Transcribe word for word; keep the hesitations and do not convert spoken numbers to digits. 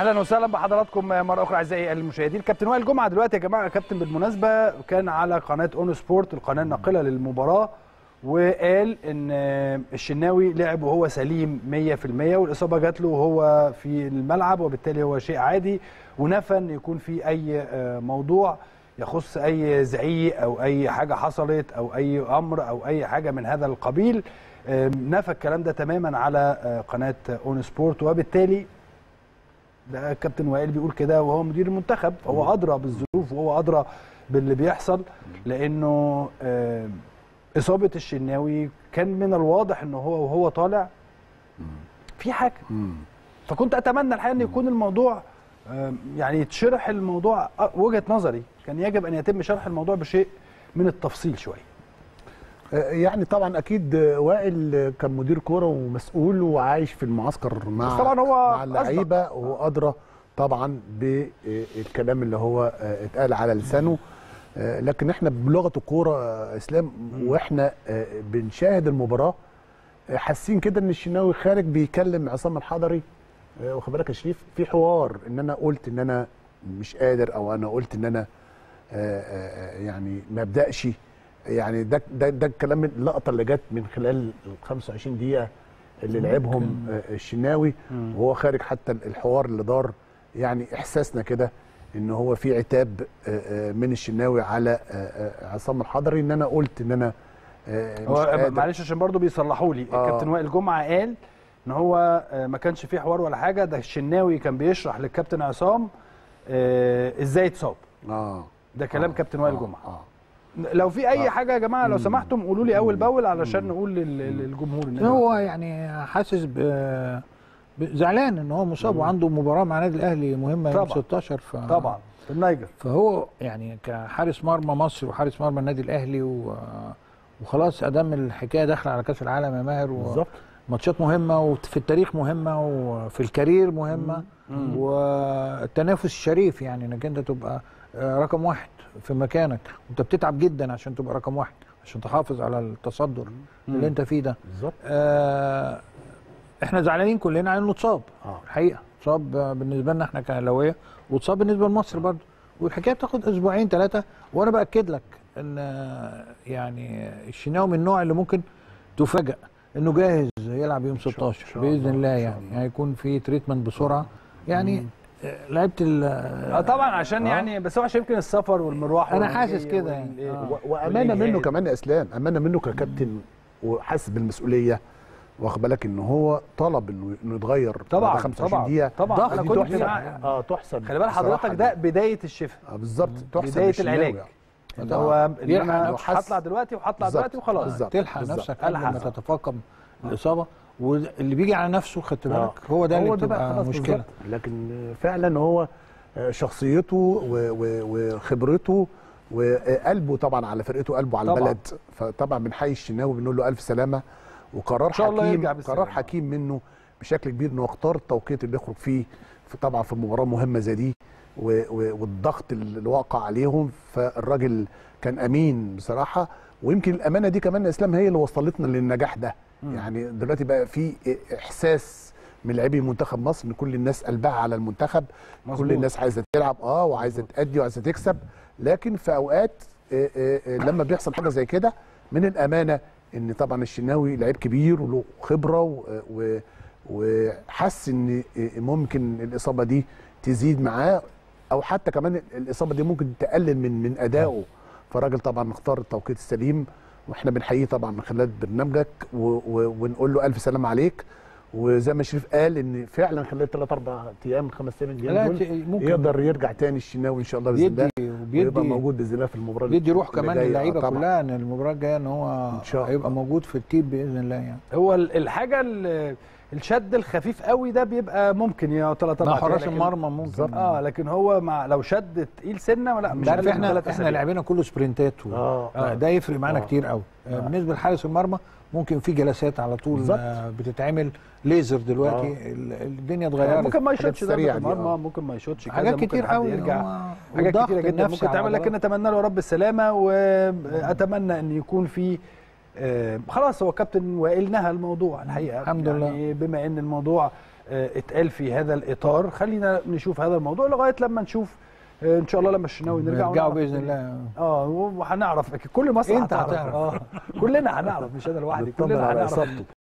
اهلا وسهلا بحضراتكم مره اخرى اعزائي المشاهدين. كابتن وائل جمعه دلوقتي يا جماعه، كابتن بالمناسبه كان على قناه اون سبورت القناه الناقله للمباراه، وقال ان الشناوي لعب وهو سليم مية في المية والاصابه جات له وهو في الملعب، وبالتالي هو شيء عادي، ونفى ان يكون في اي موضوع يخص اي زعيق او اي حاجه حصلت او اي امر او اي حاجه من هذا القبيل. نفى الكلام ده تماما على قناه اون سبورت، وبالتالي ده كابتن وائل بيقول كده وهو مدير المنتخب، فهو ادرى بالظروف وهو ادرى باللي بيحصل، لانه اصابه الشناوي كان من الواضح انه هو وهو طالع في حاجه. فكنت اتمنى الحقيقه ان يكون الموضوع يعني يتشرح الموضوع، وجهه نظري كان يجب ان يتم شرح الموضوع بشيء من التفصيل شويه. يعني طبعا اكيد وائل كان مدير كوره ومسؤول وعايش في المعسكر مع طبعا هو مع اللعيبه وادرى طبعا بالكلام اللي هو اتقال على لسانه، لكن احنا بلغه الكوره اسلام واحنا بنشاهد المباراه حاسين كده ان الشناوي خارج بيكلم عصام الحضري، واخد بالك يا شريف، في حوار ان انا قلت ان انا مش قادر، او انا قلت ان انا يعني ما ابداش، يعني ده ده ده الكلام، اللقطه اللي جت من خلال ال خمسة وعشرين دقيقه اللي لعبهم الشناوي وهو خارج، حتى الحوار اللي دار يعني احساسنا كده ان هو في عتاب من الشناوي على عصام الحضري، ان انا قلت ان انا مش قادر. معلش عشان برضو بيصلحوا لي، آه. الكابتن وائل جمعه قال ان هو ما كانش فيه حوار ولا حاجه، ده الشناوي كان بيشرح للكابتن عصام ازاي اتصاب. اه ده كلام آه. كابتن وائل جمعه. آه. لو في اي آه. حاجه يا جماعه لو سمحتم قولوا لي اول باول علشان نقول للجمهور ان هو يعني حاسس زعلان ان هو مصاب وعنده مباراه مع النادي الاهلي مهمه يوم ستاشر، ف طبعا في النيجر، فهو يعني كحارس مرمى مصر وحارس مرمى النادي الاهلي و... وخلاص ادام الحكايه داخله على كاس العالم يا ماهر، بالظبط، ماتشات مهمه وفي التاريخ مهمه وفي الكارير مهمه، مم. والتنافس الشريف يعني انك انت تبقى رقم واحد في مكانك، وانت بتتعب جدا عشان تبقى رقم واحد عشان تحافظ على التصدر مم. اللي انت فيه ده. بالظبط. آه احنا زعلانين كلنا على انه اتصاب، آه. الحقيقه اتصاب بالنسبه لنا احنا كاهلاويه، واتصاب بالنسبه لمصر برضه، والحكايه بتاخد اسبوعين ثلاثه، وانا باكد لك ان يعني الشناوي من النوع اللي ممكن تفاجئ انه جاهز يلعب يوم ستاشر باذن الله، يعني هيكون يعني في تريتمنت بسرعه يعني. لعبت ال طبعا عشان آه. يعني بس هو عشان يمكن السفر والمروح، انا حاسس كده يعني آه. وامانه منه كمان يا اسلام، امانه منه ككابتن وحاسس بالمسؤوليه، واخد بالك ان هو طلب انه انه يتغير طبعا خمسة وعشرين دقيقه. طبعا انا كنت اه تحسب، خلي بال حضرتك ده بدايه الشفاء. اه بالظبط، تحسب بدايه العلاج. ده هو انا هطلع دلوقتي وهطلع دلوقتي وخلاص، تلحق نفسك قبل ما تتفاقم الاصابه، واللي بيجي على نفسه خدت بالك هو ده اللي بتبقى مشكله. لكن فعلا هو شخصيته وخبرته وقلبه طبعا على فرقته، قلبه على البلد، فطبعا بنحيي الشناوي بنقول له الف سلامه، وقرار حكيم، قرار حكيم منه بشكل كبير انه اختار التوقيت اللي يخرج فيه في طبعا في مباراه مهمه زي دي، والضغط اللي وقع عليهم، فالراجل كان امين بصراحه، ويمكن الامانه دي كمان يا اسلام هي اللي وصلتنا للنجاح ده. م. يعني دلوقتي بقى في احساس من لاعبي منتخب مصر ان كل الناس قلبها على المنتخب، مزبوط. كل الناس عايزه تلعب اه وعايزه تأدي وعايزه تكسب، لكن في اوقات آآ آآ لما بيحصل حاجه زي كده من الامانه ان طبعا الشناوي لعيب كبير وله خبره وحس ان ممكن الاصابه دي تزيد معاه، او حتى كمان الاصابه دي ممكن تقلل من من ادائه، فالراجل طبعا اختار التوقيت السليم، واحنا بنحييه طبعا من خلال برنامجك ونقول له الف سلام عليك، وزي ما شريف قال ان فعلا خلال ثلاث اربع ايام خمس ايام الجايين دول يقدر يرجع تاني الشناوي ان شاء الله باذن الله، ويبقى موجود باذن الله في المباراه، بيدي روح كمان للعيبه كلها ان المباراه الجايه ان هو هيبقى موجود في التيم باذن الله. يعني هو الحاجه الشد الخفيف قوي ده بيبقى ممكن يا ثلاث اربع حراس المرمى ممكن اه، لكن هو مع لو شد تقيل سنه ولا مش عارف، احنا احنا لاعبيننا كله سبرنتات آه. آه. ده يفرق معانا آه. كتير قوي. آه. بالنسبه لحارس المرمى ممكن في جلسات على طول آه بتتعمل ليزر دلوقتي آه. الدنيا اتغيرت، ممكن ما يشوتش ضربه المرمى، ممكن ما يشوتش حاجات كتير قوي، يرجع حاجات كتيره جدا ممكن تعمل، لكن اتمنى له رب السلامه، واتمنى ان يكون في آه خلاص. هو كابتن وائل نهى الموضوع الحقيقه، الحمد يعني لله، بما ان الموضوع اتقال في هذا الاطار. خلينا نشوف هذا الموضوع لغايه لما نشوف ان شاء الله لما الشناوي نرجع نرجعوا باذن الله. اه وهنعرف كل مصر انت هتعرف. اه كلنا هنعرف، مش انا لوحدي، كلنا هنعرف.